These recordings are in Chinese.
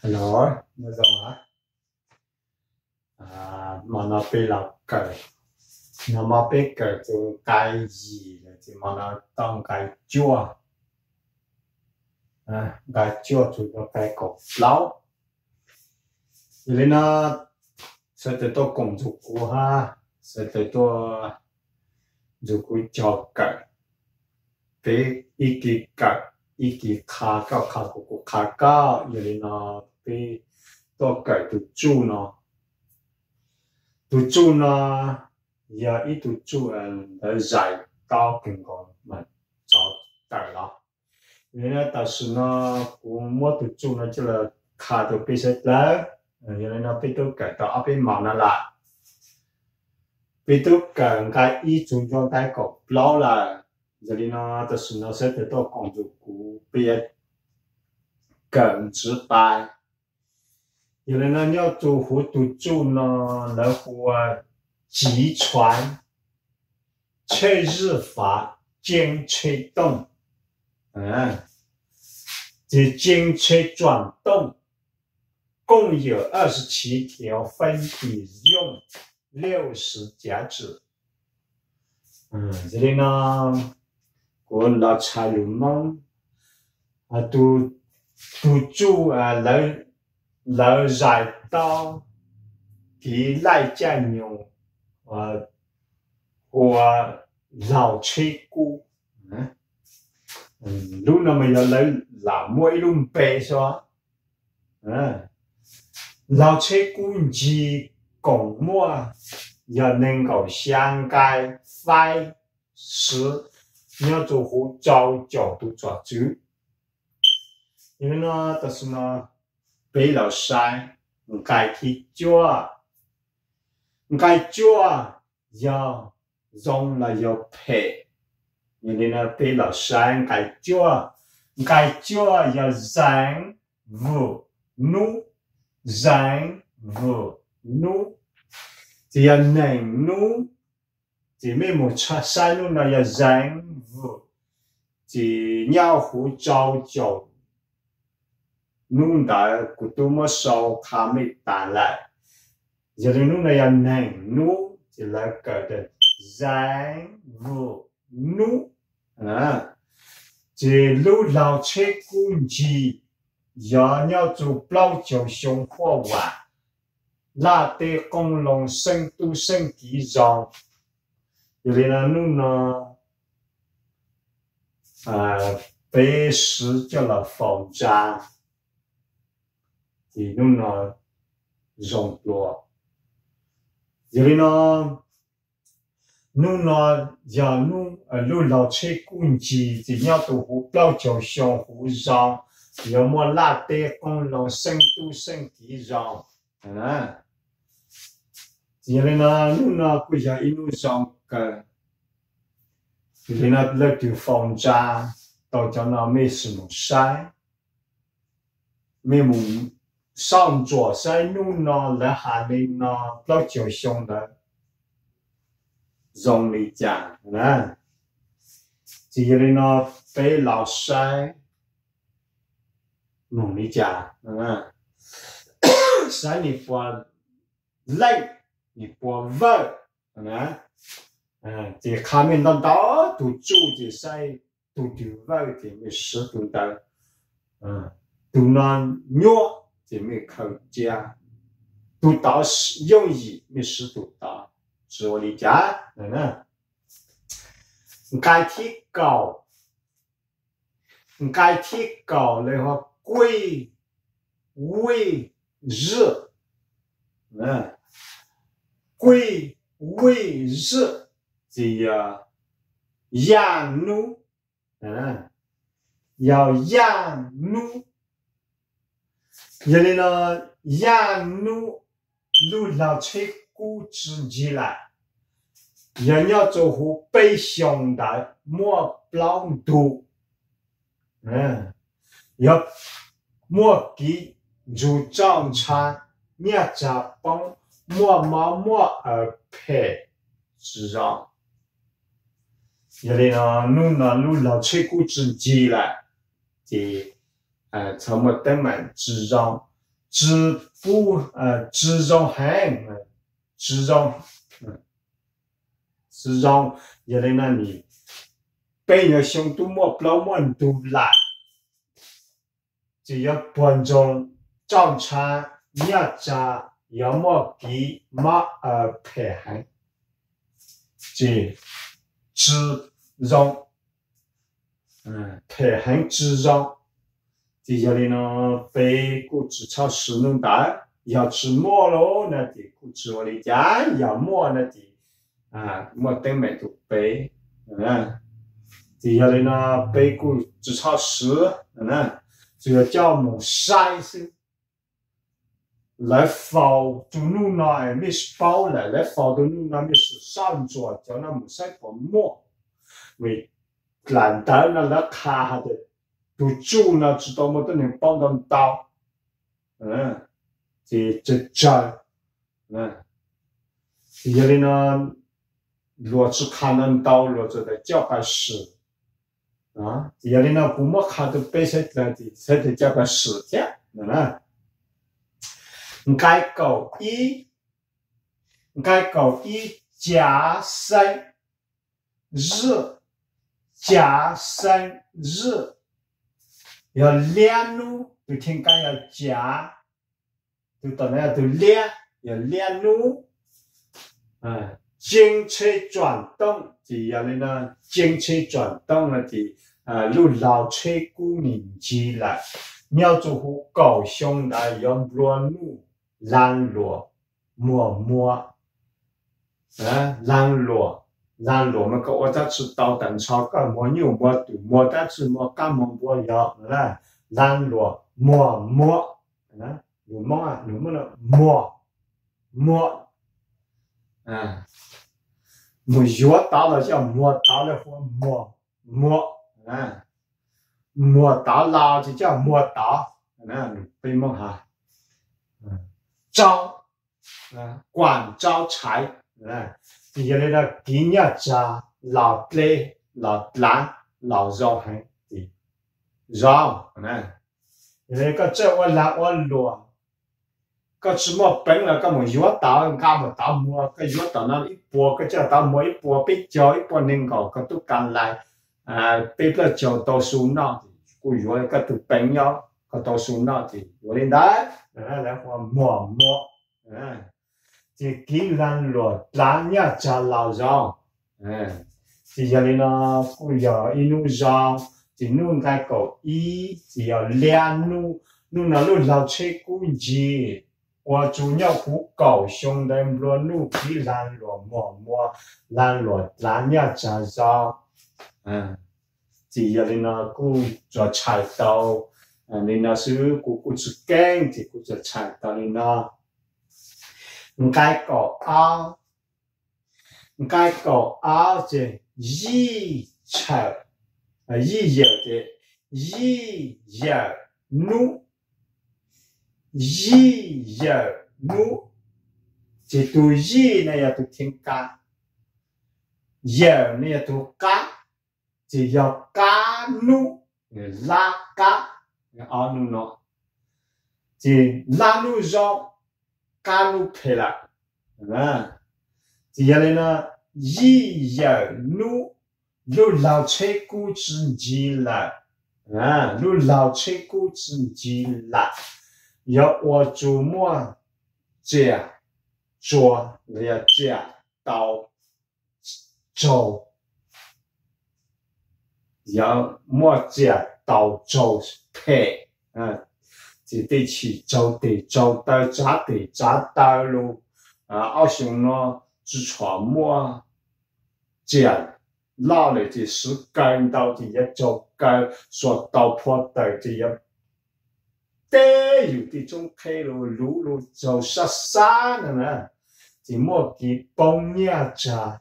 Hello, nhớ rồi hả? Mà nó bị là cởi, nó mà bị cởi từ cái gì là thì mà nó tông cái chua, cái chua thì nó cái cột lâu, vì nó sẽ tới tôi cùng chụp cú ha, sẽ tới tôi chụp cú cho cởi, bị ý kỳ khá của khá cao, vì nó bị tôi cởi từ chu nó. tụi chú nó giờ ít tụi chú ở giải cao kinh còn mà cho đợi đó nên là ta sử nó cũng mua tụi chú nó chỉ là khá tụi bây giờ là nên nó biết tụi cái đó ở bên mà nó là biết tụi cái ý chúng cho cái có lâu là giờ đi nó ta sử nó sẽ tới đó công dụng của biết cần直白有人呢要做活赌注呢，来活急传吹日法经吹动，这经吹转动共有27条分体用60甲子。这里呢，我老茶有梦赌注来giải到给赖家牛或老吹鼓lúc nào mà giờ lấy làm mỗi lúc bê sao老吹鼓chỉ拱mua giờ nên cầu sang cái vai sự nhớ做好早角度抓住因为呢但是呢俾老晒唔介去做唔介做要用了要赔因为呢俾老晒唔介做唔介做要人物努人物努只要能努只没冇出晒努那要人物只要胡招就nung đã của tôi mới sau khám mít tàn lại giờ đến nung này anh này nung chỉ là cái được dáng vụ nung chỉ lúc lao chế cũng chỉ giờ nhau chụp bao chiều sống hoa quả là để công lòng sinh tu sinh kỹ dòng giờ đến là nung nó bế sử cho là phòng trang thì nó rộng lúa giờ nó giờ lúc lao chế cũng chỉ nhau tụ hú bao chiều xong hú rong giờ mua la tê con lòng sinh tu sinh kỹ rong giờ nó bây giờ inu rong cái thì nó lấy từ phòng ra tao cho nó mấy sự một sai mấy một上左山路呢，来下面呢，老九兄的容易讲呢，这里呢被老师容易讲山你不累，你不稳这下面到都住这山都稳的，没事都的，都能尿。姐妹口家读到用意没是读到是我的家该提高的话贵为日贵为日这要养怒要养怒giờ này nó giang nu lu lao chế cú chữ gì là giờ nhau cho hú bay xong đã mua bao đủ giờ mua kỹ dù trong cha nhà cha bông mua ở phe chỉ rằng giờ này nó lu lao chế cú chữ gì là thì从我登门之让知不知中行知中知中giờ đây là你bây giờ xong tu mua lâu muốn tu lại chỉ có quan trọng trong cha nhà cha有么给么配合chỉ知中配合知中thì giờ đây nó被cụ只超十能打要吃馍咯那的cụ只我的家要馍那的馍等没都背thì giờ đây nó被cụ只超十主要叫我们晒是来否就弄那没是包了来否都弄那没是上桌叫那么晒个馍为懒得那来卡的都住呢知道么都能帮到到这这thì giờ đây nó luật是看能到luật这的叫个事thì giờ đây nó cũng mất khá được bây giờ thì sẽ được叫个事的该狗一加深日加深日要练路就听讲要加就当然要都练要练路精车转动thì giờ này là精车转动了thì lúc老车古年纪了要做好高雄的用乱路烂路摸烂路嘛个我在吃到等超个摸牛摸肚摸但是摸干摸摸要烂路摸鲁梦了摸药到了叫摸到了或摸到了就叫摸到被摸哈招管招财thì giờ đây là kỹ nhà cha lão lê lão lán lão rau hay thì rau nè giờ cái chỗ ở là ở lúa cái chỉ mua bánh là cái một yuan tao cái một tao mua cái yuan tao nó ít bùa cái chỗ tao mua ít bùa biết cho ít bùa nên gọi cái tụ càng lại biết là cho tao xuống nó thì cùi yuan cái tụ bánh nhau cái tao xuống nó thì yuan lên đấy là mua thì kỹ năng luật lá nhà cha lao rau thì giờ này nó cũng giờ inu rau thì nu cái cổ y thì giờ liên nu nó luôn lao chơi cũng gì và chủ nhau cũng cầu xong đây luôn nu kỹ năng luật mua năng luật lá nhà cha rau thì giờ này nó cũng cho chạy tàu nên nó sử cũng chỉ kén thì cũng cho chạy tàu nên nó cái cổ áo chứ y chợ y giờ thì y giờ nu chỉ tu y này là tu thiên ca giờ này là tu cá chỉ giờ cá nu la cá áo nu nó chỉ la nu rong cá nu phê lại thì giờ này là y giờ nu lúc lao chơi cú chân gì là lúc lao chơi cú chân gì là giờ我周末这做了这到周要末这到周配chỉ để chỉ châu tới giá tới luôn ao xong nó chỉ cho mua tiền lao lại chỉ sử cân đầu thì một châu cân số đầu破tới thì một tếอยู่ที่中配路路走沙沙的呢thì mua cái bông nha trà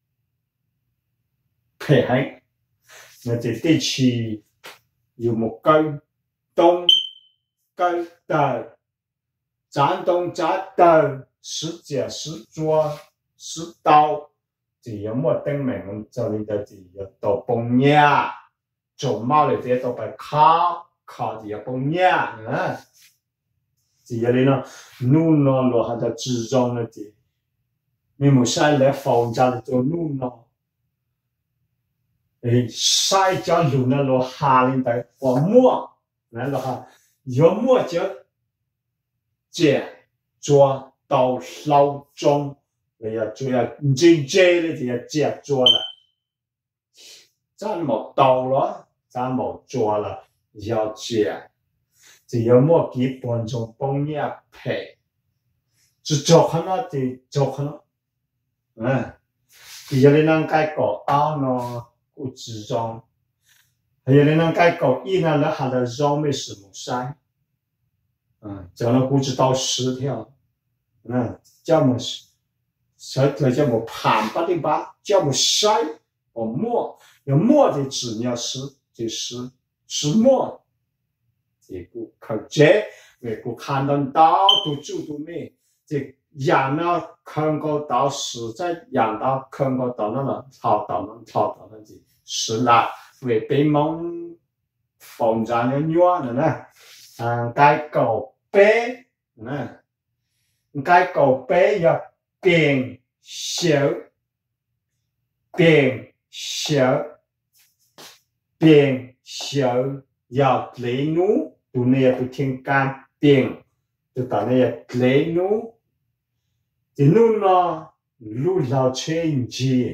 配合那就得去有một cây đông cây tờ展东展tờ十节十桌十刀thì有冇登名就你哋就有到崩呀做貓嚟啲到被烤thì有崩呀只要你呢，努呢落下的之中了的，你冇晒来放假的做努呢，晒叫努呢落下领的我摸，来了哈，有摸就借抓到手中，你要做要唔正借咧就要借抓啦，真冇到咯，真冇抓啦，要借。只要莫基本中帮你配，就做可能就做可能，只要你能改个二呢，古之中，还有你能改个一呢，那还得绕没什么晒，这样古知道10条，叫么10条叫么盘把的把，叫么晒，磨，有磨的纸尿是就是是磨。这个靠这，那个看到到都做都没，这养呢看个到实在养到看个到那了，操到那的，是啦，为被蒙放在那远了呢，该狗背，该狗背要变小，要雷怒。tu ne tu thiên can tiền tu ta ne lấy nu thì nu nó lu lao chen gì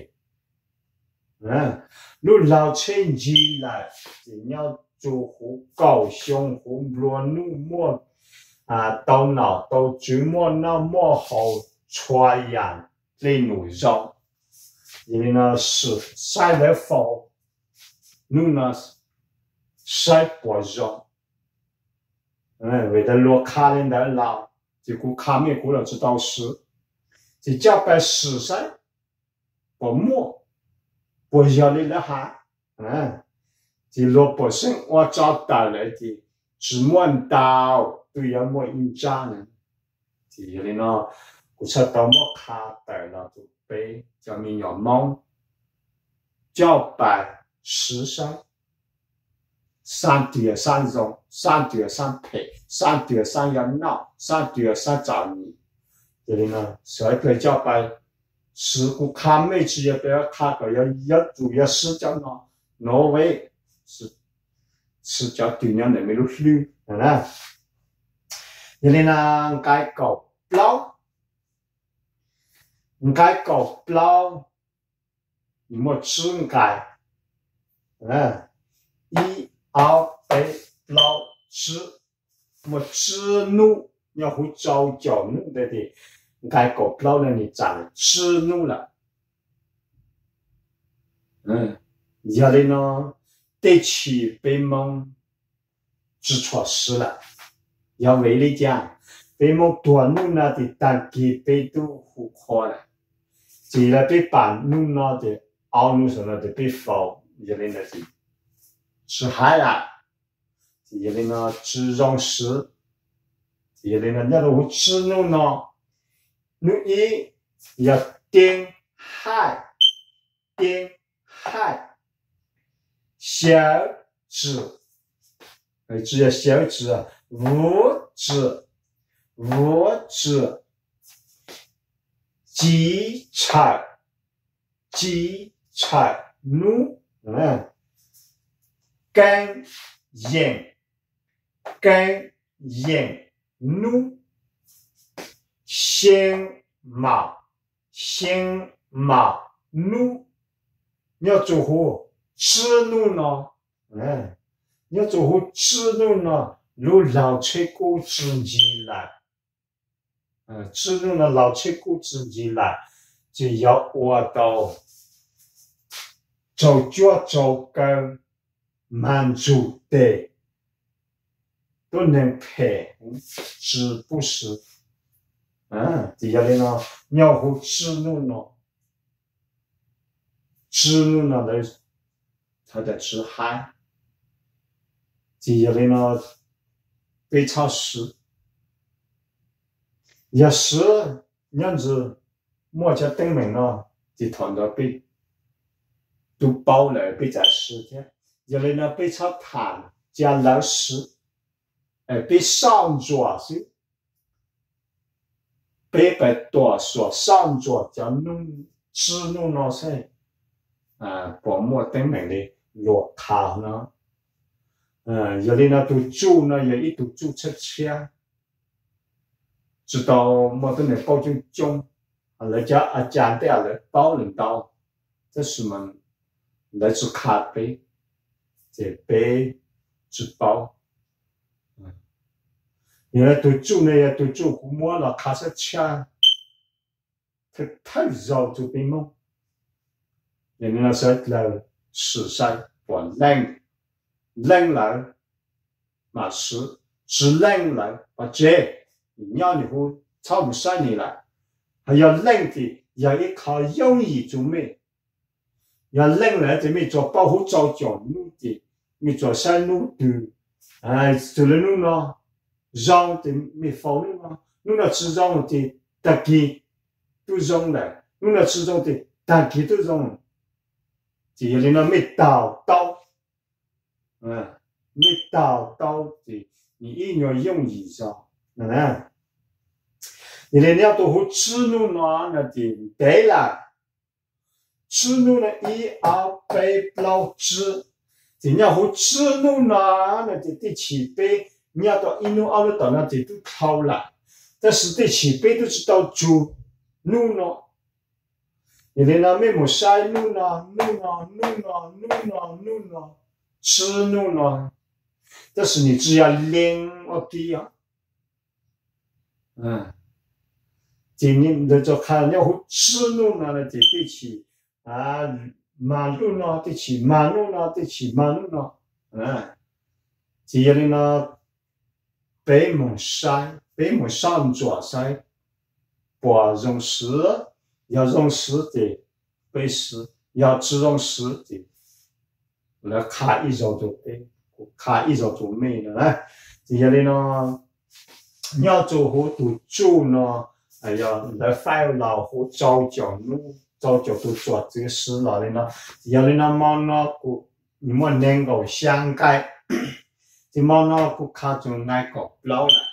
lu lao chen gì là thì nhau chủ hú cầu xiong hú luôn nu mua tàu nào tàu chú mua nó mua hậu xoay yan lên nụ rộng vì nó sự sai lẽ phổ nu nó sai bỏ rộng为了落卡人的老，就古卡面古了知道是，就叫把实在不摸，不要你了哈，就落不生我找到了的，只摸到都要摸一张呢，就有的呢，古出到摸卡到了就被叫你要忙，叫把实在。3对3种，3对3配，3对3要闹，3对3找你，这里呢，所以可以叫把事故看每次也不要看个要主要是叫呢，挪威是叫对面那边路绿，这里呢该搞包，该搞包，你莫吃该，熬白老吃，么吃怒要会招脚怒的，该搞老了你长吃怒了，家里呢得起被蒙知错事了，要为了讲被蒙多怒了的，但给被都胡夸了，既然被板怒了的，熬怒什么的被否，家里那是。是海了，这里呢只让食，这里呢那都吃弄呢，你要定海，小指，只要小指，五指，鸡菜，怒，干眼怒，先马怒，要做好吃怒呢，要做好吃怒呢，如老切骨自己来，吃怒呢老切骨自己来，就要我到走脚走跟。满足的都能配，是不是？底下的呢，要好知怒呢的，它的吃海，底下的呢，被超市，也是样子，莫家登门了，就团到被都包了，被在10天。这里呢被炒炭加老师，被上桌是， 北白多所上座叫弄支弄那些薄膜等等的落卡呢，有的呢都住呢，有一都住出车，直到莫等的包就中，人家讲的了包领导，这是们来自咖啡，这杯之包。原来都住呢，也都住古摸了，卡车车，它太绕就被梦。人家那时候来实晒，我冷来，马时只冷来，把这你要你不超不晒你来，还要冷的，要依靠用意做咩？要冷来就没做保护早教路的，没做山路的，做了路呢。让的没法律吗？弄了制造的大家都让了，弄了制造的大家都让，只有那没到，没到的，你一定要用一下，你连要都会吃弄那的对了，吃弄了一二杯老汁，你要会吃弄那的第七杯。你要到一弄二弄到那里都掏了，但是对起杯都知道煮弄了，你连那面膜晒弄了，吃弄了，但是你只要练我的啊，今年你就看要会吃弄了的对起马路呢，对起马路呢，只要你那。北门上左塞，不用时要用时的背时，要只用时的，来卡一周就背，卡一周就没了呢。这些呢，你要做好都做呢，哎呀，来快老虎早脚路，早脚都做这个事了呢。有的呢，忙呢，你们能够相改。这猫呢，不卡住那个老了，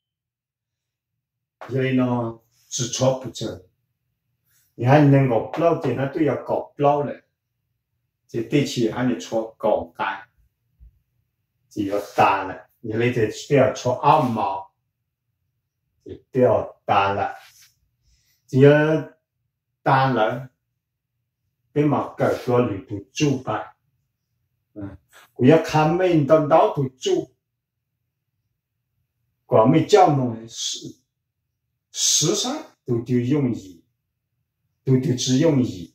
所以呢，只错不正。你还能够老的那都要搞老了，这对起还你错搞干，就要打了。你那得不要错二毛，就不要打了。只要打了，别嘛搞多里头住吧。我要看每到老头做，光没叫梦时尚都用意，都只用意，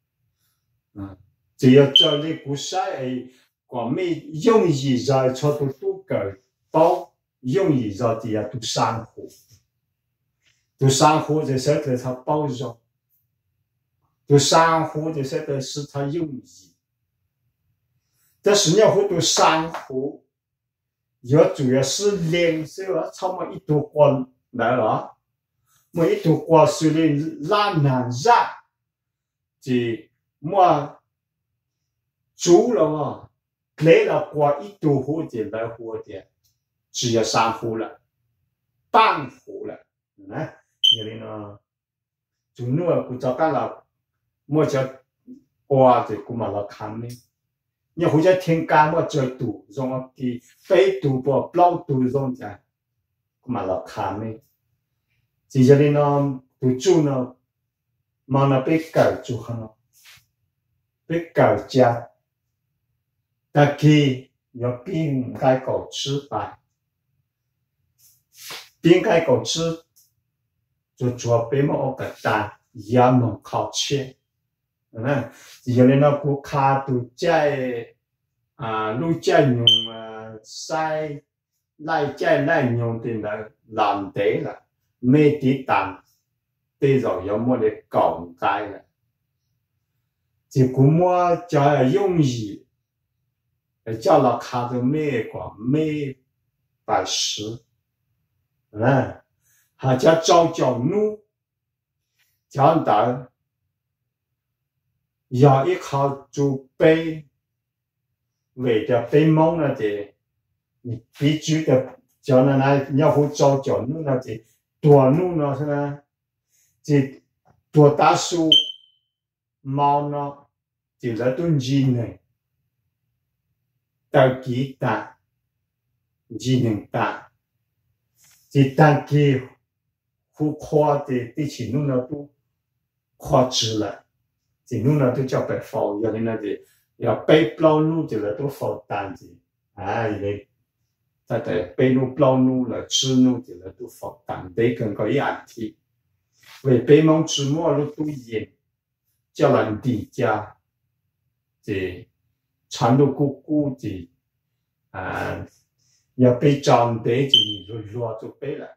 只要找你不晒，光没用意在错都个包用意在底下都上火，这些的它包容，都上火这些的是它用意。但是你要会读珊瑚，要主要是零是吧？差不多一度过来了，我一度过虽然拉难热，这么煮了嘛，来了过一度火的来火的，只要珊瑚了，半壶了，因为呢，就那不知干了，我叫哇的古马老看呢。你回家听干么这度，让我的北度不老度让的，嘛老看呢。接下来呢，都做呢，忙那被搞做好了，被搞家，但是要边该搞吃吧，边该搞吃，就做被么个单，也能靠切。接下来呢，顾客都在路在用晒来用的来蓝地了，没地当，对着有么的讲解了，这古么叫用意，叫了看着没个没摆实，还叫找路，讲到。要依靠做背，为了背梦了的，你必须的叫那要会找路了的，多路了是吧？ 这多大数猫呢？就来顿技能，到几单技能单，这单给胡夸的第几弄了都夸直了，这弄了都叫白否，要的那的要背不弄就了都否单子，啊，因为在背弄不弄了，吃弄就了都否单，得更高一案题，为背蒙之末了都严，叫人底家。这长度姑姑的要被长得就你弱就背了，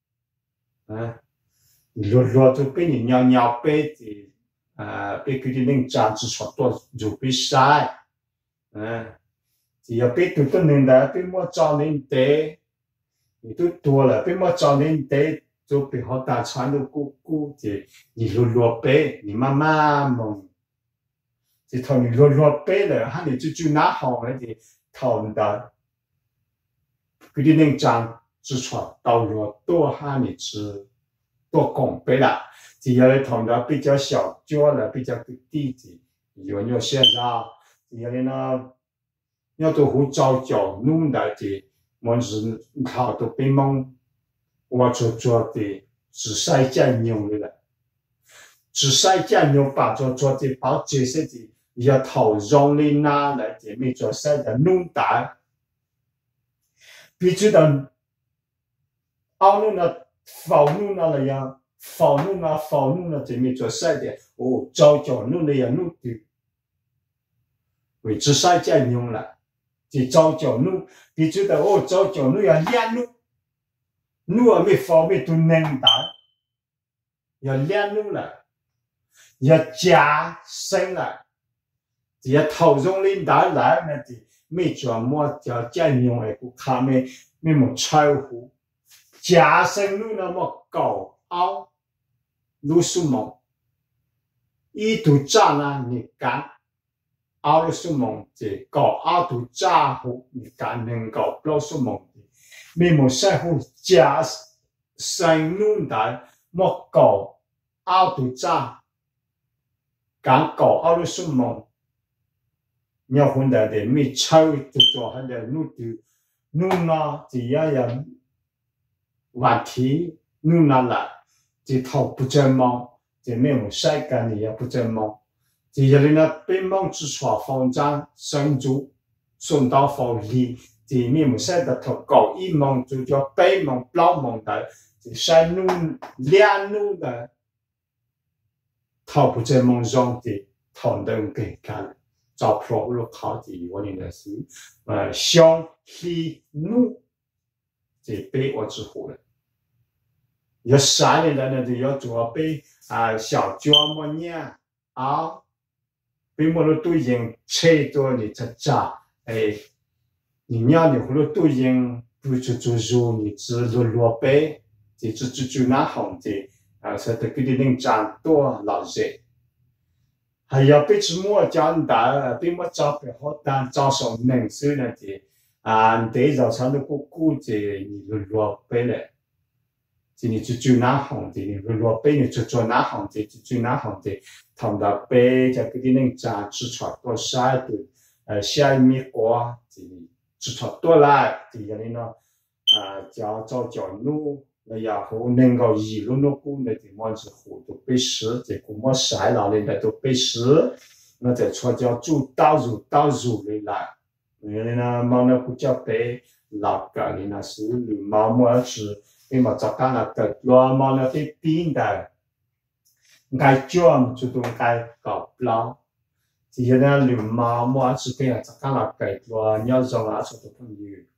你弱就背你尿背的被佢哋能长子传多就被晒，只要被多多能的被莫长能得，你都多了被莫长能得就被好大长度姑姑的你弱背你慢慢蒙。这头你弱背了，哈你就拿好了的头的，佢哋能长之传到弱多哈你是多拱背了，只要你头的比较小脚了，比较低的，有现在，只要你呢，要都好早脚弄的的，我是头都被蒙，我做的只晒酱牛了，只晒酱牛把做的把这些的。要头容易拿来这面做晒的弄大，必须得熬弄了、放弄了呀，放弄了这面做晒的，哦，早就弄了呀弄的，为之晒酱用了，这早就弄，必须得哦早就弄要练弄，弄啊没放没都能打，要练弄了，要加深了。只要头容领导来那的，没做么叫酱用的顾客没么超乎，加深路那么高凹，路数梦，一度炸呢你干，凹路数梦这高凹度炸乎你干能够路数梦的，没么在乎加深路的么高凹度炸，干高凹路数梦。要混的的没抽就做很的弄了，只要要问题弄了，这头不正忙，这没有晒干的也不正忙，只要你那被忙之处放张生猪送到房里，这没有晒的头高一忙就叫背忙老忙的，这晒弄两弄的，头不正忙上的头能给干。找 pro 路考的我的是香气怒这被我之后了，要啥的人呢就要做被小脚么呢啊，被么了都用切多你这炸你要你葫芦都用不就做肉你只落背，这就拿红的说的给你能长多老热。还要被芝麻长大，被么找不好当早上能水那的得早上的估计你落背了，今年就拿红的，你落背你就做拿红的，就拿红的，同到背就给你能长痔疮多晒的，下一米瓜，痔疮多来，这样的呢叫路。那然后能够一路路过那地方是湖都背湿，这个么晒了的都背湿，那在错叫煮倒入的来，因为呢毛那不叫背老个的那是绿毛么是，因为早干那个老毛那被冰的，该种就都该搞不了，只有那绿毛么是给早干那个老鸟种啊，说都朋友。